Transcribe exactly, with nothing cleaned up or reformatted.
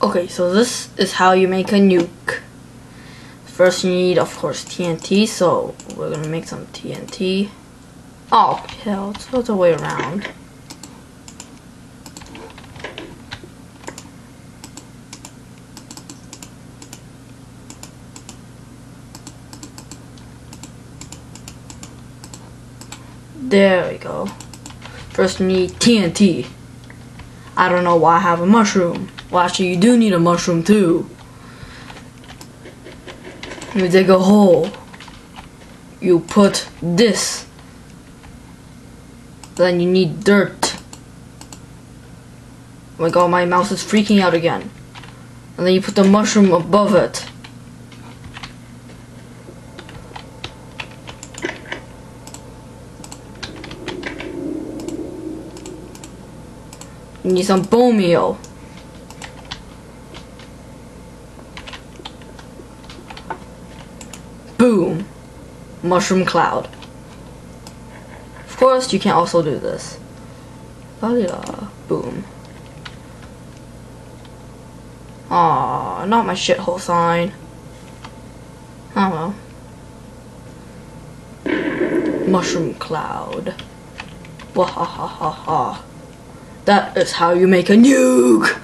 Okay, so this is how you make a nuke. First you need, of course, T N T, so we're gonna make some T N T. Oh, hell, it's the other way around. There we go. First you need T N T. I don't know why I have a mushroom. Well, actually, you do need a mushroom too. You dig a hole. You put this. Then you need dirt. Oh my god, my mouse is freaking out again. And then you put the mushroom above it. You need some bone meal. Boom. Mushroom cloud. Of course, you can also do this. Boom. Aw, not my shithole sign. Oh well. Mushroom cloud. Wahahaha. That is how you make a nuke!